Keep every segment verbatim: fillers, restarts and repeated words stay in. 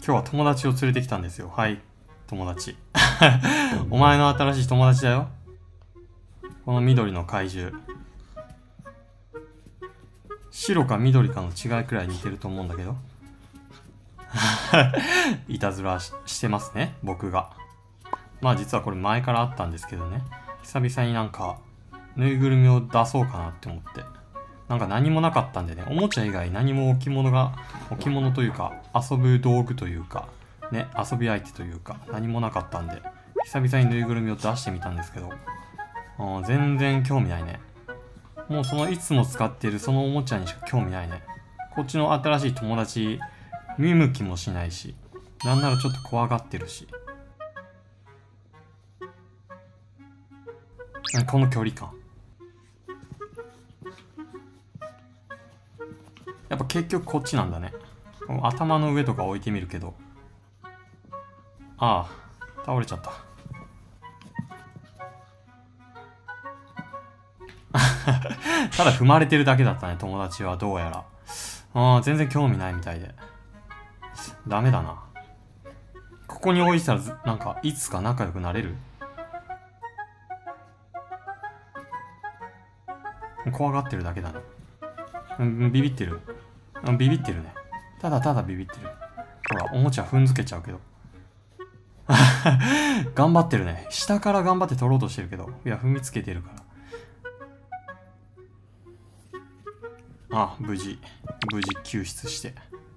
今日は友達を連れてきたんですよ。はい、友達。お前の新しい友達だよ。この緑の怪獣。白か緑かの違いくらい似てると思うんだけど。いたずら し, してますね、僕が。まあ実はこれ前からあったんですけどね。久々になんか、ぬいぐるみを出そうかなって思って。なんか何もなかったんでね、おもちゃ以外何も置物が、置物というか、遊ぶ道具というか、ね、遊び相手というか、何もなかったんで、久々にぬいぐるみを出してみたんですけど、あ全然興味ないね。もうそのいつも使っているそのおもちゃにしか興味ないね。こっちの新しい友達、見向きもしないし、なんならちょっと怖がってるし。この距離感。やっぱ結局こっちなんだね。頭の上とか置いてみるけど。ああ、倒れちゃった。ただ踏まれてるだけだったね、友達はどうやら。ああ、全然興味ないみたいで。ダメだな。ここに置いてたら、なんか、いつか仲良くなれる？怖がってるだけだね。うん、ビビってる。うん、ビビってるね。ただただビビってる。ほら、おもちゃ踏んづけちゃうけど。頑張ってるね。下から頑張って取ろうとしてるけど。いや、踏みつけてるから。あ、無事。無事救出して。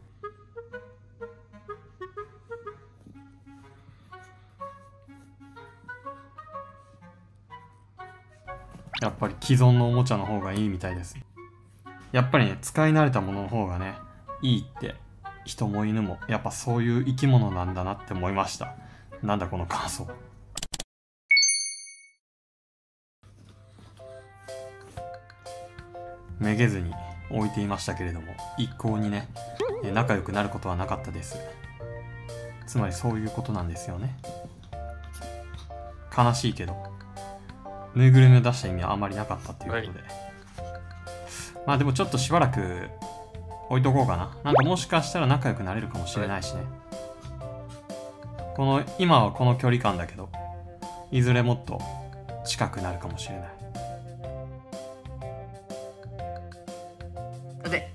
やっぱり既存のおもちゃの方がいいみたいです。やっぱりね、使い慣れたものの方がね、いいって人も犬もやっぱそういう生き物なんだなって思いました。なんだこの感想。めげずに置いていましたけれども、一向にね、仲良くなることはなかったです。つまりそういうことなんですよね。悲しいけど、ぬいぐるみを出した意味はあんまりなかったっていうことで。はい、まあでもちょっとしばらく置いとこうかな。なんかもしかしたら仲良くなれるかもしれないしね。この、今はこの距離感だけど、いずれもっと近くなるかもしれない。で、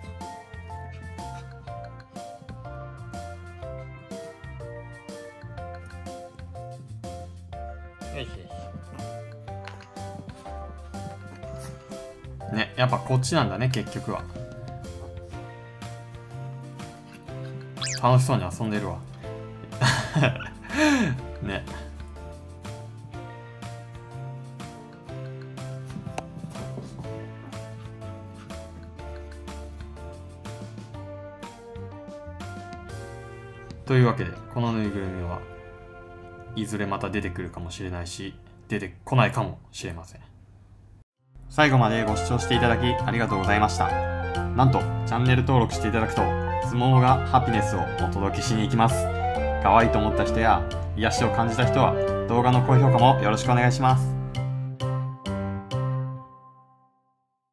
よしよし。ね、やっぱこっちなんだね、結局は。楽しそうに遊んでるわ。ね。というわけで、このぬいぐるみはいずれまた出てくるかもしれないし、出てこないかもしれません。最後までご視聴していただきありがとうございました。なんと、チャンネル登録していただくと、相撲がハピネスをお届けしに行きます。可愛いと思った人や、癒しを感じた人は、動画の高評価もよろしくお願いします。